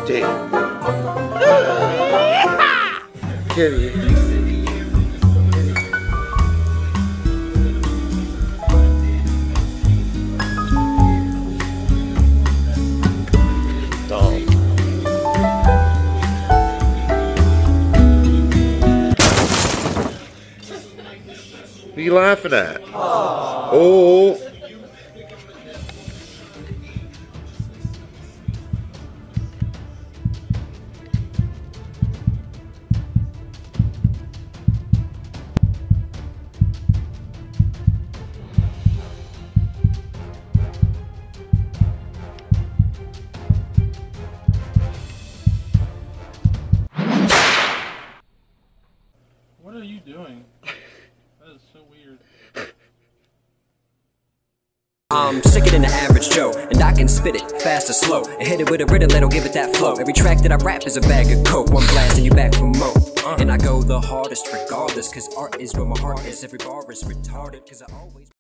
Damn. Kitty. Dog. What are you laughing at? Oh. What are you doing? That is so weird. I'm sicker than the average Joe, and I can spit it fast or slow, and hit it with a rhythm that'll give it that flow. Every track that I rap is a bag of coke, one blast and you back for more. And I go the hardest regardless, cause art is where my heart is. Every bar is retarded, cause I always